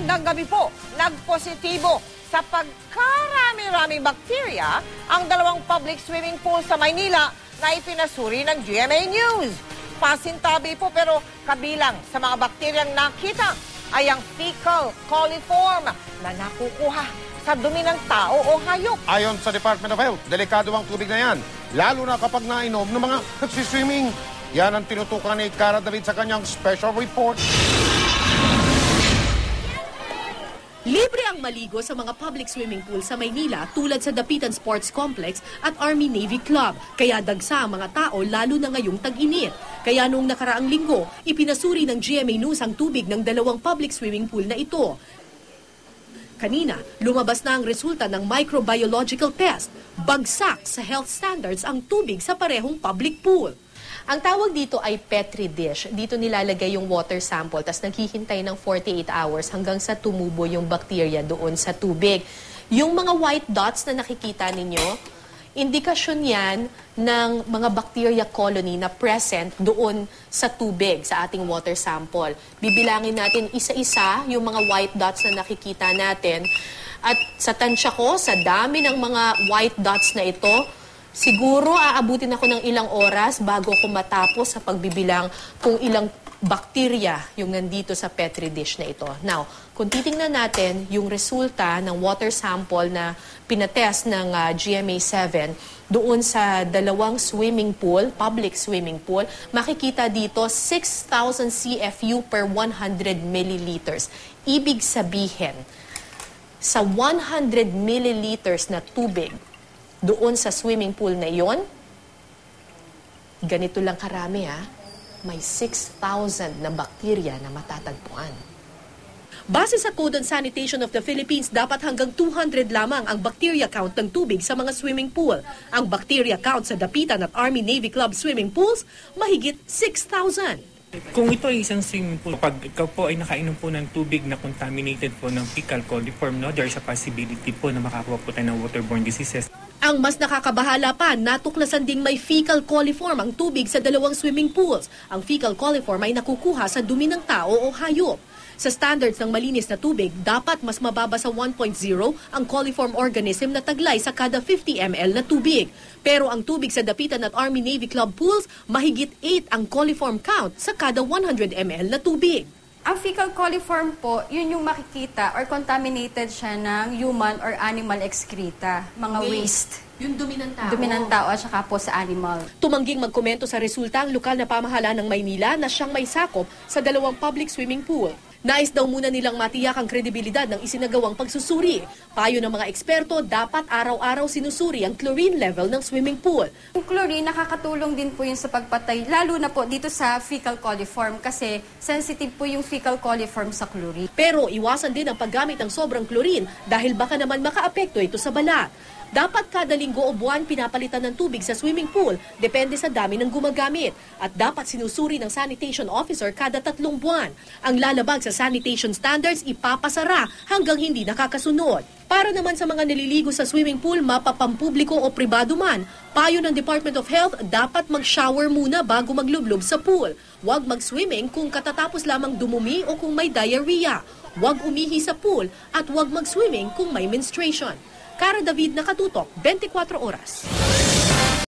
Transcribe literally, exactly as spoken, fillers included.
magandang gabi po. Nagpositibo sa pagkarami-raming bakterya ang dalawang public swimming pool sa Maynila na ipinasuri ng G M A News. Pasintabi po pero kabilang sa mga bakteryang nakita ay ang fecal coliform na nakukuha sa dumi ng tao o hayop. Ayon sa Department of Health, delikado ang tubig na yan, lalo na kapag nainom ng mga nagsiswimming. Yan ang tinutukan ni Cara David sa kanyang special report. Libre ang maligo sa mga public swimming pool sa Maynila tulad sa Dapitan Sports Complex at Army Navy Club. Kaya dagsa ang mga tao lalo na ngayong tag-init. Kaya noong nakaraang linggo, ipinasuri ng G M A News ang tubig ng dalawang public swimming pool na ito. Kanina, lumabas na ang resulta ng microbiological test. Bagsak sa health standards ang tubig sa parehong public pool. Ang tawag dito ay Petri dish. Dito nilalagay yung water sample, tapos naghihintay ng forty-eight hours hanggang sa tumubo yung bacteria doon sa tubig. Yung mga white dots na nakikita ninyo, indikasyon yan ng mga bacteria colony na present doon sa tubig, sa ating water sample. Bibilangin natin isa-isa yung mga white dots na nakikita natin. At sa tansya ko, sa dami ng mga white dots na ito, siguro aabutin ako ng ilang oras bago ko matapos sa pagbibilang kung ilang bakterya yung nandito sa Petri dish na ito. Now, kung titingnan natin yung resulta ng water sample na pinatest ng uh, G M A seven doon sa dalawang swimming pool, public swimming pool, makikita dito six thousand C F U per one hundred milliliters. Ibig sabihin, sa one hundred milliliters na tubig, doon sa swimming pool na yon, ganito lang karami ha, may six thousand na bakterya na matatagpuan. Base sa Code on Sanitation of the Philippines, dapat hanggang two hundred lamang ang bacteria count ng tubig sa mga swimming pool. Ang bacteria count sa Dapitan at Army Navy Club swimming pools, mahigit six thousand. Kung ito ay isang swimming pool, pag ikaw po ay nakainom po ng tubig na contaminated po ng fecal coliform, no, there is a possibility po na makakuha po tayo ng waterborne diseases. Ang mas nakakabahala pa, natuklasan ding may fecal coliform ang tubig sa dalawang swimming pools. Ang fecal coliform ay nakukuha sa dumi ng tao o hayop. Sa standards ng malinis na tubig, dapat mas mababa sa one point zero ang coliform organism na taglay sa kada fifty milliliters na tubig. Pero ang tubig sa Dapitan at Army Navy Club pools, mahigit eight ang coliform count sa kada one hundred milliliters na tubig. Ang fecal coliform po, yun yung makikita or contaminated siya ng human or animal excreta, mga waste. waste. Yung dumi ng tao. Dumi ng tao at saka po sa animal. Tumangging magkomento sa resulta ang lokal na pamahalaan ng Maynila na siyang may sakop sa dalawang public swimming pool. Nais daw muna nilang matiyak ang kredibilidad ng isinagawang pagsusuri. Payo ng mga eksperto, dapat araw-araw sinusuri ang chlorine level ng swimming pool. Yung chlorine, nakakatulong din po yun sa pagpatay, lalo na po dito sa fecal coliform kasi sensitive po yung fecal coliform sa chlorine. Pero iwasan din ang paggamit ng sobrang chlorine dahil baka naman makaapekto ito sa balat. Dapat kada linggo o buwan pinapalitan ng tubig sa swimming pool, depende sa dami ng gumagamit. At dapat sinusuri ng sanitation officer kada tatlong buwan. Ang lalabag sa sanitation standards ipapasara hanggang hindi nakakasunod. Para naman sa mga naliligo sa swimming pool, mapapampubliko o pribado man, payo ng Department of Health, dapat mag-shower muna bago maglublob sa pool. Huwag mag-swimming kung katatapos lamang dumumi o kung may diarrhea. Huwag umihi sa pool at huwag mag-swimming kung may menstruation. Cara David, Nakatutok, twenty-four oras.